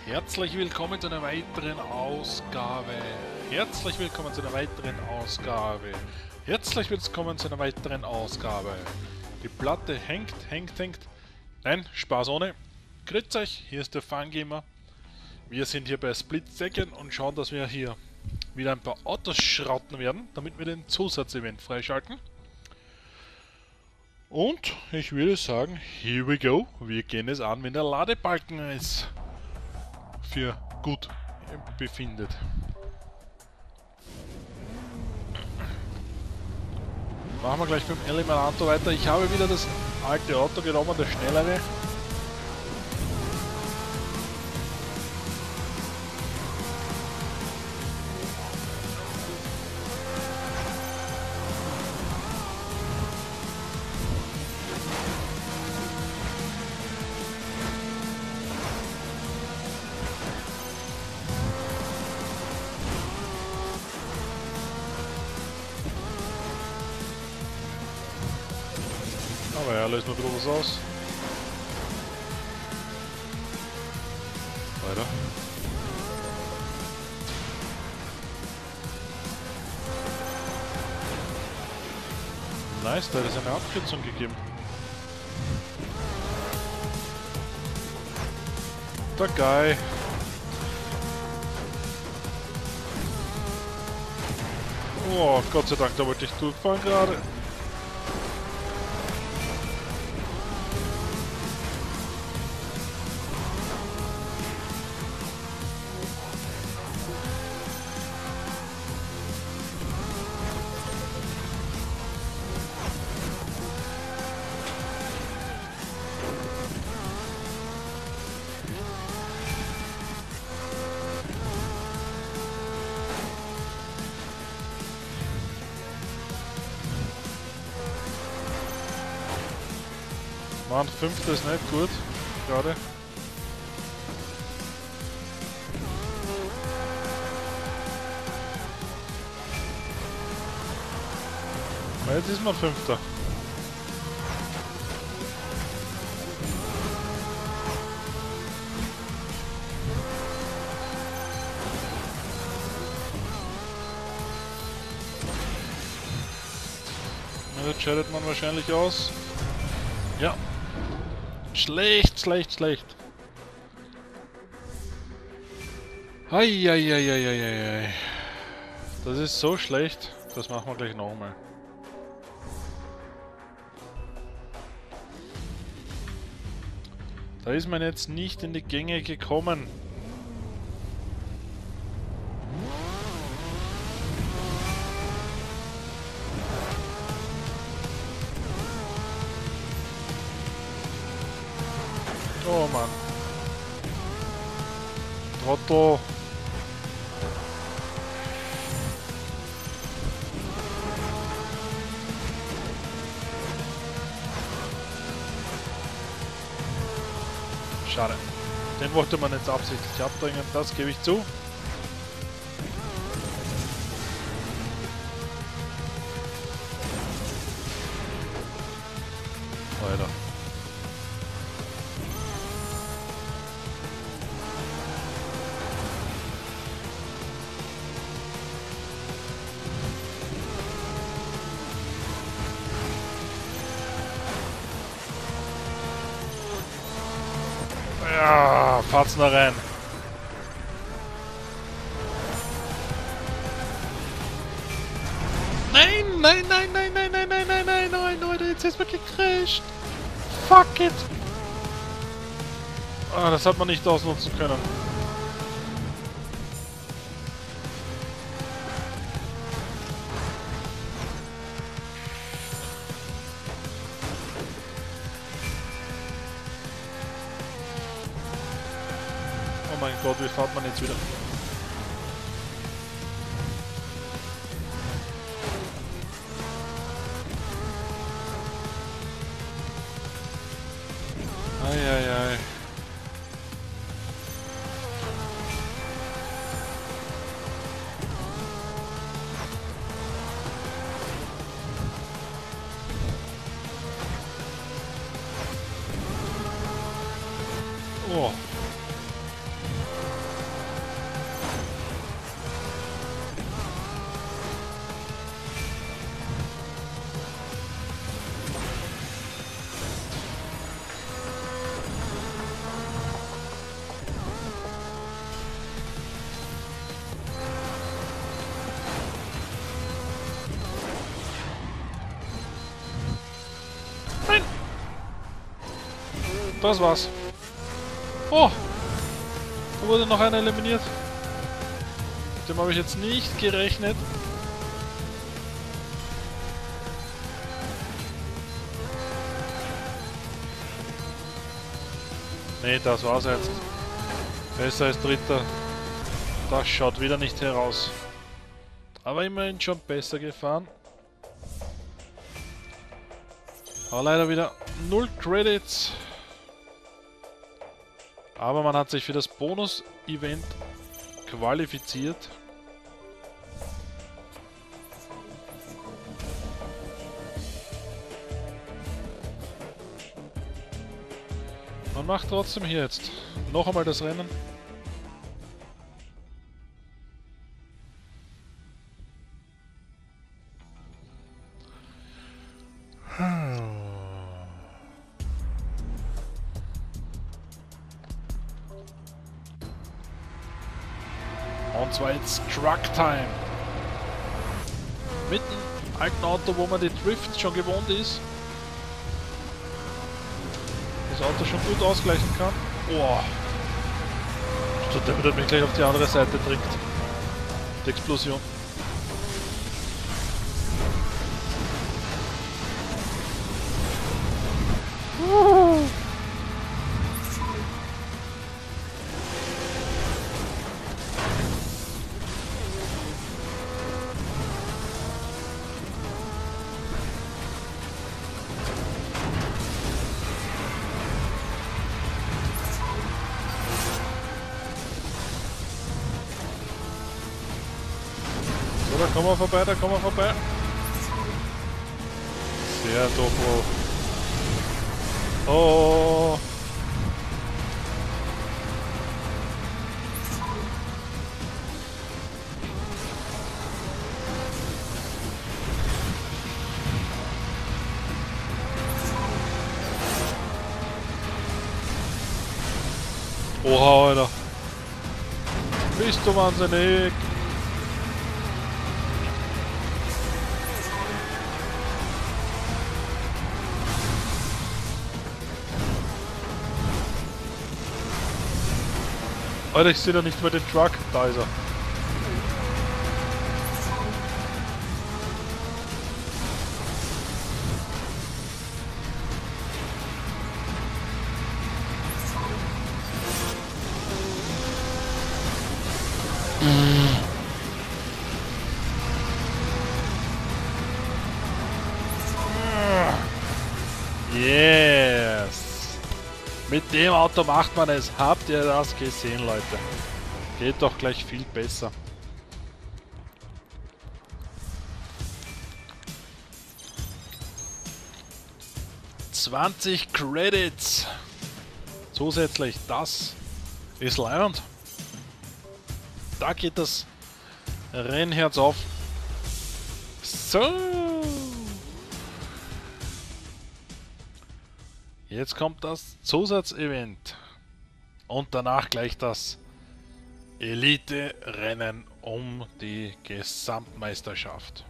Herzlich willkommen zu einer weiteren Ausgabe. Herzlich willkommen zu einer weiteren Ausgabe. Herzlich willkommen zu einer weiteren Ausgabe. Die Platte hängt. Nein, Spaß ohne. Grüß euch, hier ist der Fangamer. Wir sind hier bei Split Second und schauen, dass wir hier wieder ein paar Autos schrotten werden, damit wir den Zusatzevent freischalten. Und ich würde sagen, here we go. Wir gehen es an, wenn der Ladebalken ist. Für gut befindet. Machen wir gleich beim Eliminator weiter. Ich habe wieder das alte Auto genommen, das schnellere. Aber ja, lösen wir ein bisschen was aus. Weiter. Nice, da hat es eine Abkürzung gegeben. Der Guy. Oh, Gott sei Dank, da wollte ich durchfahren gerade. Mann, 5. ist nicht gut, gerade. Jetzt ist man 5. Jetzt scheidet man wahrscheinlich aus. Ja. Schlecht. Eieieiei. Das ist so schlecht. Das machen wir gleich nochmal. Da ist man jetzt nicht in die Gänge gekommen. Oh Mann. Trottel. Schade. Den wollte man jetzt absichtlich abdrängen, das gebe ich zu. Weiter. Ja, fahrt's noch rein. Nein, Leute, jetzt ist mir gecrasht. Fuck it. Ah, das hat man nicht ausnutzen können. Oh mein Gott, wie fährt man jetzt wieder? Eieiei. Oh. Das war's. Oh! Da wurde noch einer eliminiert. Mit dem habe ich jetzt nicht gerechnet. Nee, das war's jetzt. Besser als dritter. Das schaut wieder nicht heraus. Aber immerhin schon besser gefahren. Aber leider wieder 0 Credits. Aber man hat sich für das Bonus-Event qualifiziert. Man macht trotzdem hier jetzt noch einmal das Rennen. Und zwar jetzt Truck Time. Mit einem alten Auto, wo man die Drifts schon gewohnt ist. Das Auto schon gut ausgleichen kann. Boah. Der wird mich gleich auf die andere Seite trinkt. Die Explosion. Da kommen wir vorbei, da kommen wir vorbei. Sehr dobro. Oh. Oha, Alter. Bist du wahnsinnig? Alter, ich sehe da nicht mal den Truck. Da ist er. Yes! Mit dem Auto macht man es. Habt ihr das gesehen, Leute? Geht doch gleich viel besser. $20 Credits zusätzlich. Das ist leibend. Da geht das Rennherz auf. So. Jetzt kommt das Zusatzevent. Und danach gleich das Elite-Rennen um die Gesamtmeisterschaft.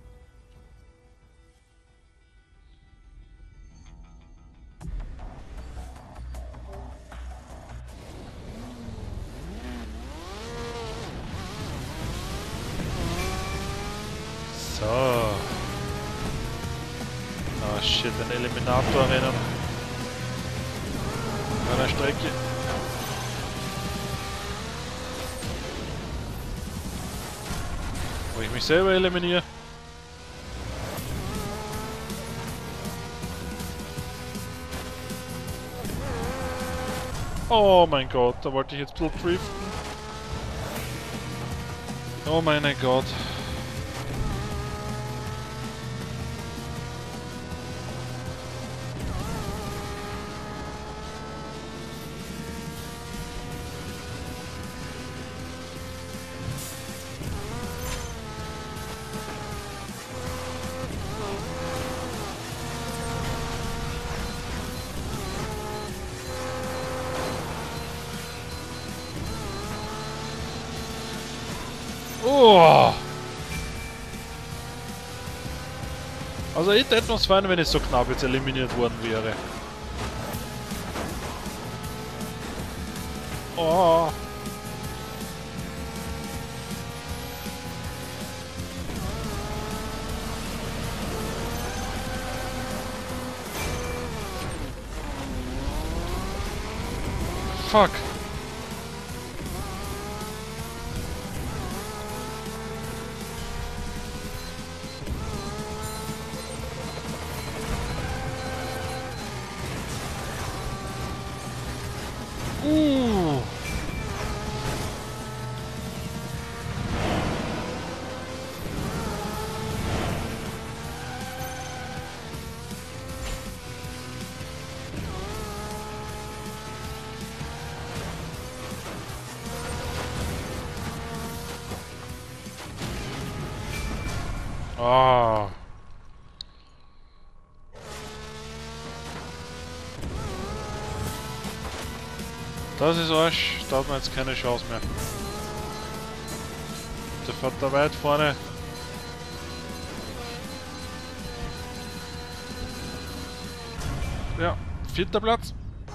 So. Ah shit, ein Eliminator-Rennen. An der Strecke. Wo ich mich selber eliminiere. Oh mein Gott, da wollte ich jetzt ein bisschen driften. Oh mein Gott. Oh. Also ich hätte etwas fein, wenn ich so knapp jetzt eliminiert worden wäre. Oh. Fuck. Ah. Das ist Arsch, da hat man jetzt keine Chance mehr. Der fährt da weit vorne. Ja, 4. Platz.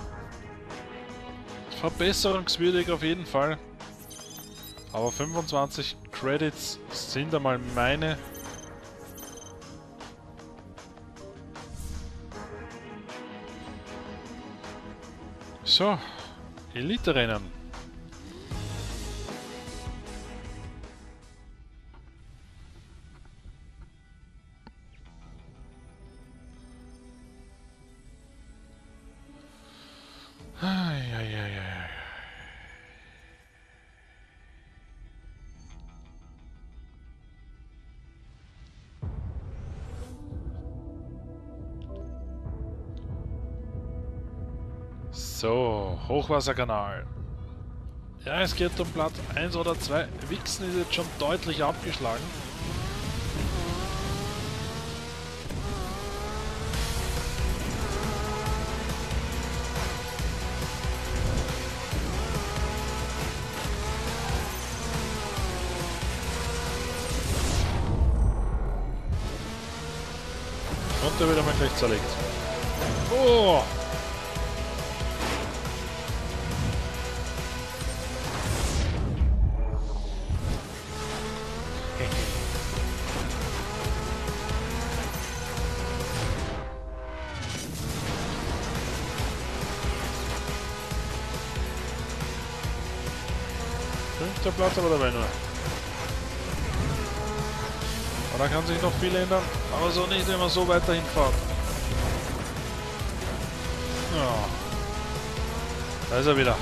Verbesserungswürdig auf jeden Fall. Aber 25 Credits sind einmal meine. So, Elite-Rennen. So, Hochwasserkanal. Ja, es geht um Platz 1 oder 2. Wixen ist jetzt schon deutlich abgeschlagen. Und der wird einmal gleich zerlegt. Oh! Der Platz aber dabei nur. Aber da kann sich noch viel ändern, aber so nicht, wenn man so weiterhin fährt. Ja. Da ist er wieder.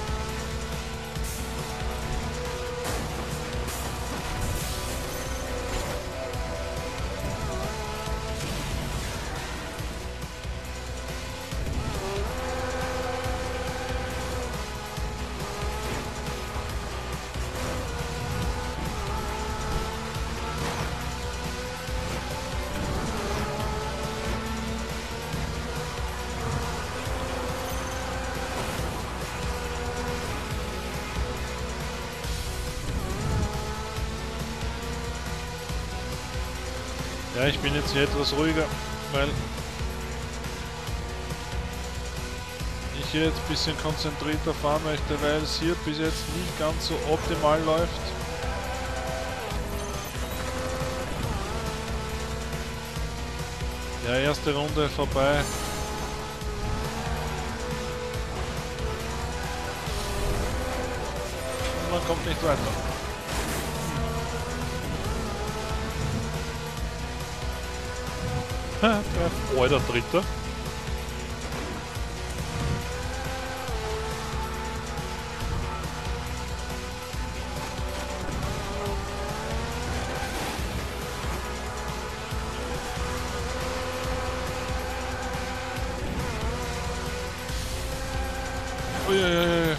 Ja, ich bin jetzt hier etwas ruhiger, weil ich hier jetzt ein bisschen konzentrierter fahren möchte, weil es hier bis jetzt nicht ganz so optimal läuft. Ja, erste Runde vorbei. Und man kommt nicht weiter. Oh, der dritte. Uiuiui.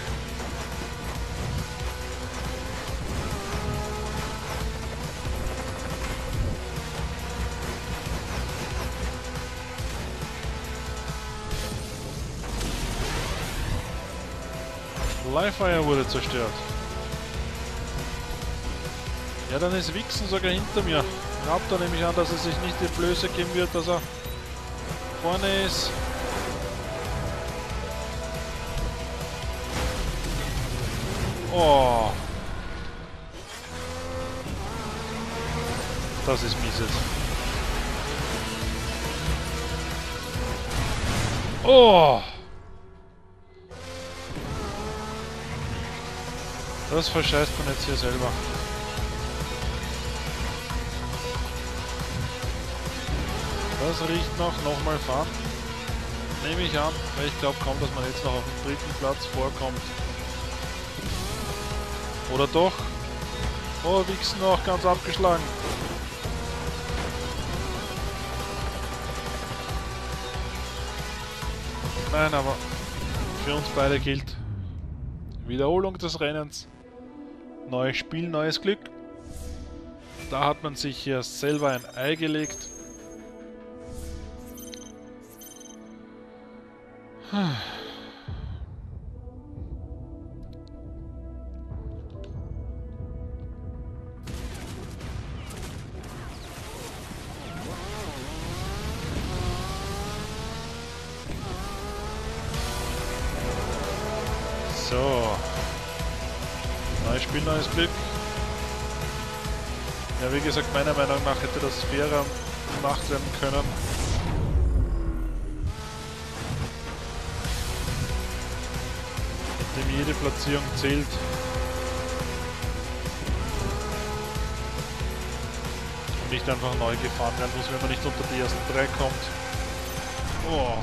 Livefire wurde zerstört. Ja, dann ist Wixen sogar hinter mir. Ich glaube da nämlich an, dass er sich nicht die Blöße geben wird, dass er vorne ist. Oh. Das ist mieses. Oh. Das verscheißt man jetzt hier selber. Das riecht nach nochmal fahren. Nehme ich an, weil ich glaube kaum, dass man jetzt noch auf dem dritten Platz vorkommt. Oder doch? Oh, Wichsen noch ganz abgeschlagen. Nein, aber für uns beide gilt Wiederholung des Rennens. Neues Spiel, neues Glück. Da hat man sich hier selber ein Ei gelegt. So. Neues Spiel, neues Glück. Ja, wie gesagt, meiner Meinung nach hätte das fairer gemacht werden können. Dem jede Platzierung zählt. Und nicht einfach neu gefahren werden muss, wenn man nicht unter die ersten 3 kommt. Oh.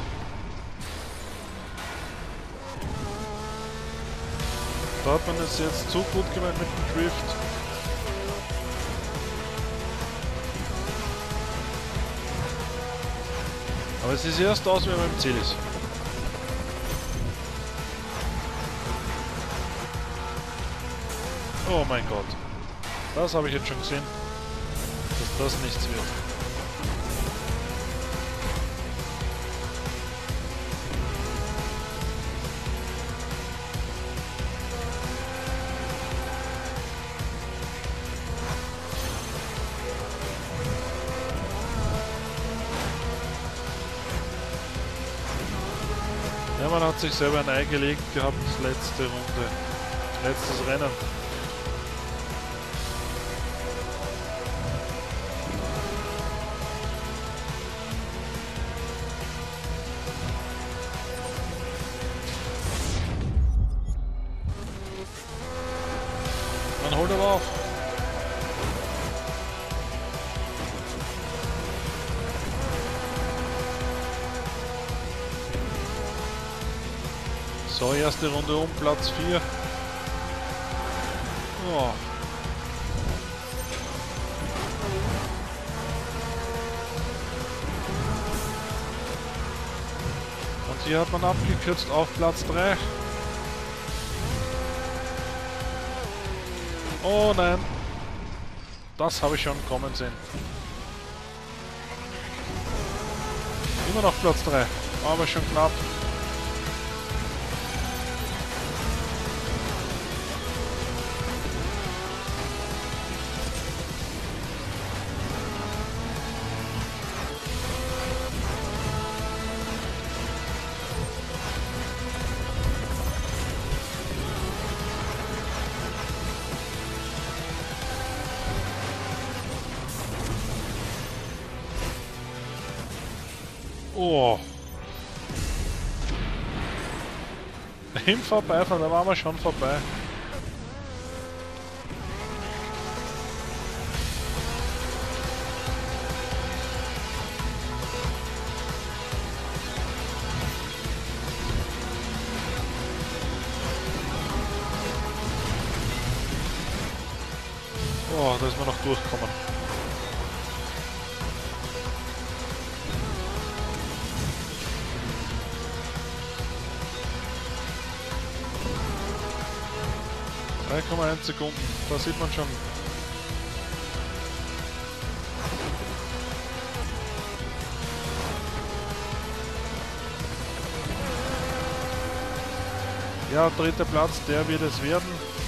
Da hat man es jetzt zu gut gemeint mit dem Drift. Aber es ist erst aus, wenn man im Ziel ist. Oh mein Gott. Das habe ich jetzt schon gesehen, dass das nichts wird. Ja, man hat sich selber ein Ei gelegt gehabt, letzte Runde, letztes Rennen. Man holt aber auf. So, erste Runde um, Platz 4. Oh. Und hier hat man abgekürzt auf Platz 3. Oh nein. Das habe ich schon kommen sehen. Immer noch Platz 3, aber schon knapp. Oh. Im Vorbeifahren, da waren wir schon vorbei. Oh, da ist man noch durchgekommen. Sekunden, da sieht man schon. Ja, dritter Platz, der wird es werden.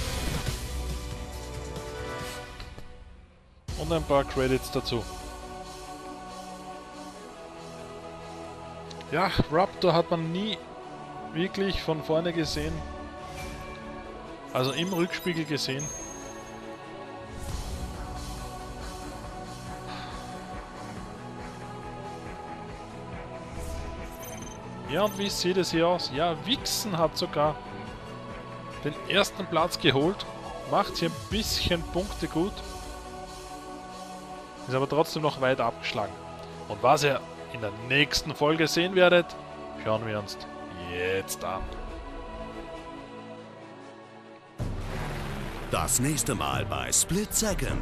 Und ein paar Credits dazu. Ja, Raptor hat man nie wirklich von vorne gesehen. Also im Rückspiegel gesehen. Ja, und wie sieht es hier aus? Ja, Wixen hat sogar den ersten Platz geholt. Macht hier ein bisschen Punkte gut. Ist aber trotzdem noch weit abgeschlagen. Und was ihr in der nächsten Folge sehen werdet, schauen wir uns jetzt an. Das nächste Mal bei Split Second.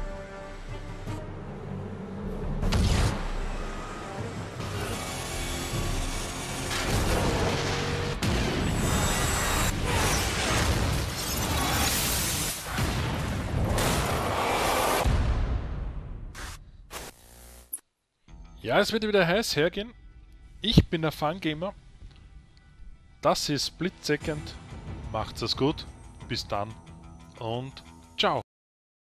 Ja, es wird wieder heiß hergehen. Ich bin der Fangamer. Das ist Split Second. Macht's es gut. Bis dann und ciao.